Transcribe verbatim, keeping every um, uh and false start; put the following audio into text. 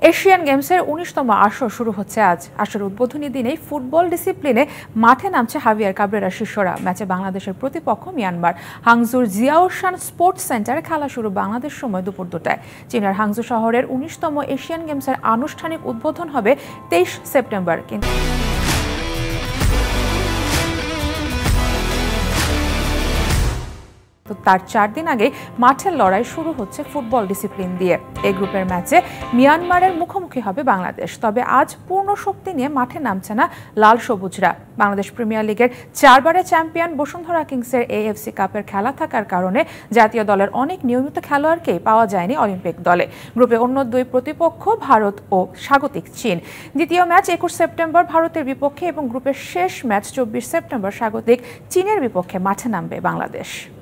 Asian গেমসের উনিশতম আসর শুরু হচ্ছে আজ। আসর উদ্বোধনী দিনেই ফুটবল ডিসিপ্লিনে মাঠে নামছে হাভিয়ার কাবরেরার শিষ্যরা। ম্যাচে বাংলাদেশের প্রতিপক্ষ মিয়ানমার। হাংজুর জিয়াওশান স্পোর্টস সেন্টারে খেলা শুরু বাংলাদেশ সময় দুপুর দুটায়। চীনের হাংজু শহরের উনিশতম এশিয়ান গেমসের আনুষ্ঠানিক উদ্বোধন হবে তেইশ সেপ্টেম্বর। কিন্তু তার চার দিন আগে মাঠের লড়াই শুরু হচ্ছে ফুটবল ডিসিপ্লিন দিয়ে। এই গ্রুপের ম্যাচে মিয়ানমারের মুখোমুখি হবে বাংলাদেশ। তবে আজ পূর্ণ শক্তি নিয়ে মাঠে নামছে না লাল সবুজরা। বাংলাদেশ প্রিমিয়ার লিগের চারবারের চ্যাম্পিয়ন বসুন্ধরা কিংসের এএফসি কাপের খেলা থাকার কারণে জাতীয় দলের অনেক নিয়মিত খেলোয়াড়কেই পাওয়া যায়নি অলিম্পিক দলে। গ্রুপে অন্য দুই প্রতিপক্ষ ভারত ও স্বাগতিক চীন। দ্বিতীয় ম্যাচ একুশ সেপ্টেম্বর ভারতের বিপক্ষে এবং গ্রুপের শেষ ম্যাচ চব্বিশ সেপ্টেম্বর স্বাগতিক চীনের বিপক্ষে মাঠে নামবে বাংলাদেশ।